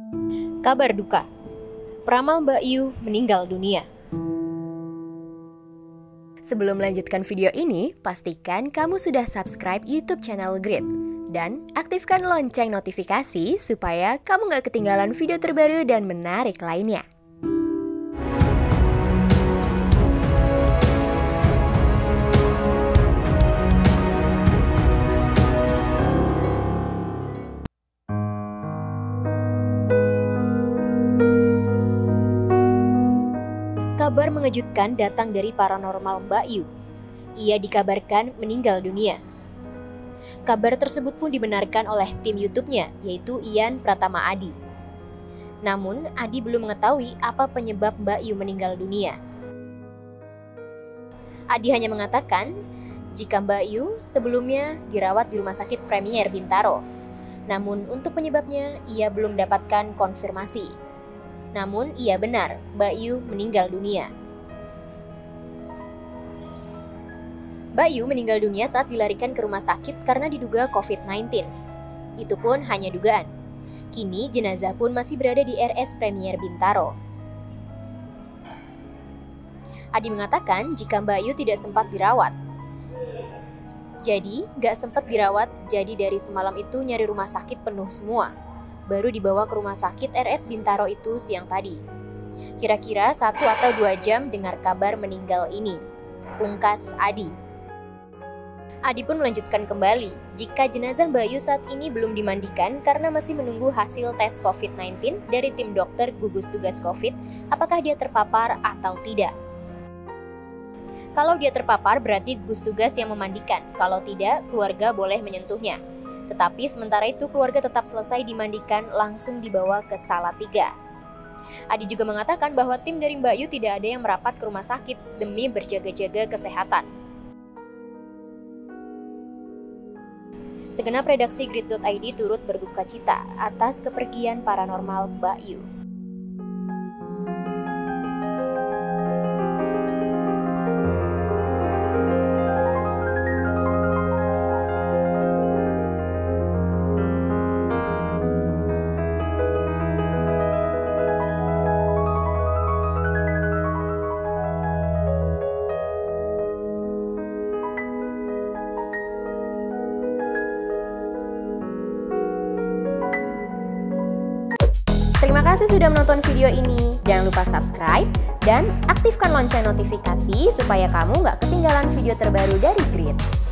Kabar duka, peramal Mbak Yu meninggal dunia. Sebelum melanjutkan video ini, pastikan kamu sudah subscribe YouTube channel Grit dan aktifkan lonceng notifikasi supaya kamu nggak ketinggalan video terbaru dan menarik lainnya. Kabar mengejutkan datang dari paranormal Mbak Yu. Ia dikabarkan meninggal dunia. Kabar tersebut pun dibenarkan oleh tim YouTube-nya, yaitu Ian Pratama Adi. Namun, Adi belum mengetahui apa penyebab Mbak Yu meninggal dunia. Adi hanya mengatakan jika Mbak Yu sebelumnya dirawat di Rumah Sakit Premier Bintaro. Namun, untuk penyebabnya ia belum dapatkan konfirmasi. Namun, ia benar, Mbak Yu meninggal dunia. Mbak Yu meninggal dunia saat dilarikan ke rumah sakit karena diduga COVID-19. Itu pun hanya dugaan. Kini, jenazah pun masih berada di RS Premier Bintaro. Adi mengatakan jika Mbak Yu tidak sempat dirawat. Jadi, gak sempat dirawat, jadi dari semalam itu nyari rumah sakit penuh semua. Baru dibawa ke rumah sakit RS Bintaro itu siang tadi. Kira-kira 1 atau 2 jam dengar kabar meninggal ini, ungkas Adi. Adi pun melanjutkan kembali, jika jenazah Mbak Yu saat ini belum dimandikan karena masih menunggu hasil tes COVID-19 dari tim dokter gugus tugas COVID, apakah dia terpapar atau tidak. Kalau dia terpapar berarti gugus tugas yang memandikan, kalau tidak keluarga boleh menyentuhnya. Tetapi sementara itu keluarga tetap selesai dimandikan langsung dibawa ke Salatiga. Adi juga mengatakan bahwa tim dari Mbak Yu tidak ada yang merapat ke rumah sakit demi berjaga-jaga kesehatan. Segenap redaksi Grit.id turut berduka cita atas kepergian paranormal Mbak Yu. Terima kasih sudah menonton video ini. Jangan lupa subscribe dan aktifkan lonceng notifikasi supaya kamu nggak ketinggalan video terbaru dari Grit.